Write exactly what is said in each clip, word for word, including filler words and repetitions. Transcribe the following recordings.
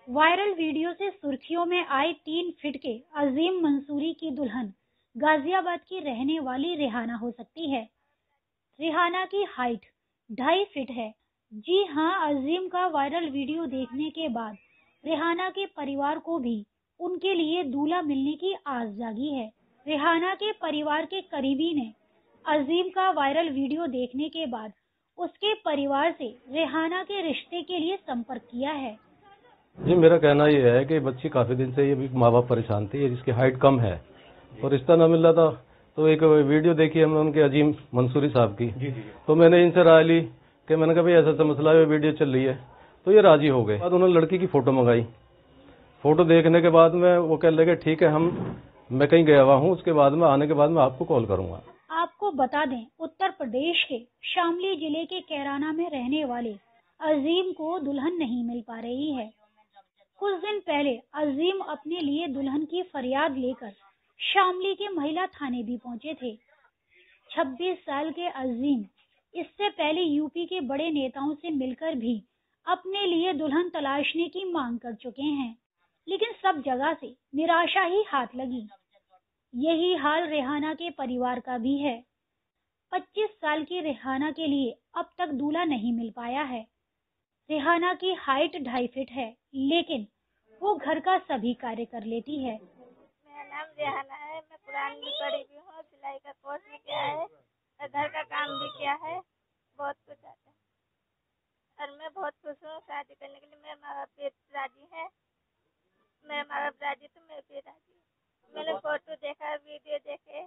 Viral video से सुर्खियों में आए तीन फीट के अजीम मंसूरी की दुल्हन गाजियाबाद की रहने वाली रिहाना हो सकती है। रिहाना की हाइट ढाई फीट है। जी हां, अजीम का वायरल वीडियो देखने के बाद रिहाना के परिवार को भी उनके लिए दूल्हा मिलने की आस जागी है। रिहाना के परिवार के करीबी ने अजीम का वायरल वीडियो देखने के बाद उसके परिवार से रिहाना के रिश्ते के लिए संपर्क किया है। जी, मेरा कहना ये है कि बच्ची काफी दिन से ये भी माँ बाप परेशान थी, जिसकी हाइट कम है और रिश्ता ना मिल रहा था। तो एक वीडियो देखी हमने उनके अजीम मंसूरी साहब की। जी, जी, तो मैंने इनसे राय ली कि मैंने कहा भाई ऐसा ऐसा मसला है, वीडियो चल रही है, तो ये राजी हो गए। बाद उन्होंने लड़की की फोटो मंगाई। फोटो देखने के बाद में वो कह लगे ठीक है, हम मैं कहीं गया हुआ हूँ, उसके बाद में आने के बाद में आपको कॉल करूंगा। आपको बता दें, उत्तर प्रदेश के शामली जिले के कैराना में रहने वाले अजीम को दुल्हन नहीं मिल पा रही है। कुछ दिन पहले अजीम अपने लिए दुल्हन की फरियाद लेकर शामली के महिला थाने भी पहुंचे थे। छब्बीस साल के अजीम इससे पहले यूपी के बड़े नेताओं से मिलकर भी अपने लिए दुल्हन तलाशने की मांग कर चुके हैं, लेकिन सब जगह से निराशा ही हाथ लगी। यही हाल रिहाना के परिवार का भी है। पच्चीस साल की रिहाना के लिए अब तक दूल्हा नहीं मिल पाया है। रिहाना की हाइट ढाई फीट है, लेकिन वो घर का सभी कार्य कर लेती है। मेरा नाम रिहाना है। मैं कुरान भी पढ़ी भी हूँ, सिलाई का कोर्स भी किया है और घर का काम भी किया है। बहुत कुछ आता है और मैं बहुत खुश हूँ। शादी करने के लिए मेरे माँ बाप भी राजी है। मेरे माँ बाप राजी तो मैं भी राजी हूँ। मैंने फोटो देखा, वीडियो देखे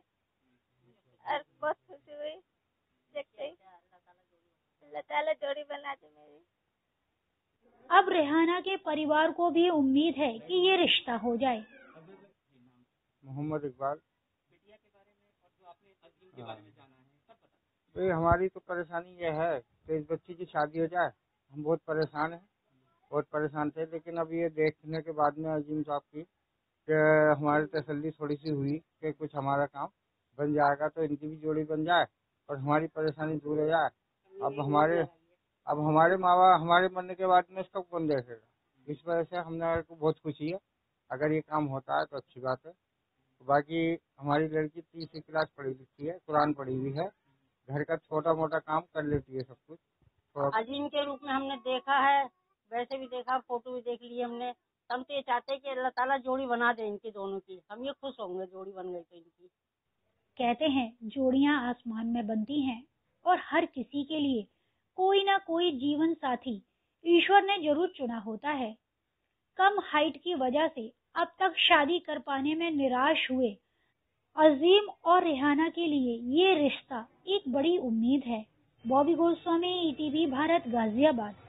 और बहुत खुशी हुई देखते ही। अल्लाह ताला जोड़ी बना दे मेरी। अब रिहाना के परिवार को भी उम्मीद है कि ये रिश्ता हो जाए। मोहम्मद इकबाल। तो हमारी तो परेशानी ये है कि इस बच्ची की शादी हो जाए। हम बहुत परेशान हैं, बहुत परेशान थे, लेकिन अब ये देखने के बाद में अजीम साहब की कि हमारी तसल्ली थोड़ी सी हुई कि कुछ हमारा काम बन जाएगा, तो इनकी भी जोड़ी बन जाए और हमारी परेशानी दूर हो जाए। अब हमारे अब हमारे माँ बाप हमारे मरने के बाद में इसका कौन देखेगा? इस वजह से हमने को बहुत खुशी है। अगर ये काम होता है तो अच्छी बात है। बाकी हमारी लड़की तीसरी क्लास पढ़ी लिखी है, कुरान पढ़ी हुई है, घर का छोटा मोटा काम कर लेती है सब कुछ। अजीम के रूप में हमने देखा है, वैसे भी देखा, फोटो भी देख ली हमने। हम तो ये चाहते हैं कि अल्लाह ताला जोड़ी बना दे इनकी दोनों की। हम ये खुश होंगे जोड़ी बन गई तो इनकी। कहते हैं जोड़ियां आसमान में बनती हैं और हर किसी के लिए कोई ना कोई जीवन साथी ईश्वर ने जरूर चुना होता है। कम हाइट की वजह से अब तक शादी कर पाने में निराश हुए अजीम और रिहाना के लिए ये रिश्ता एक बड़ी उम्मीद है। बॉबी गोस्वामी, ईटीवी भारत, गाजियाबाद।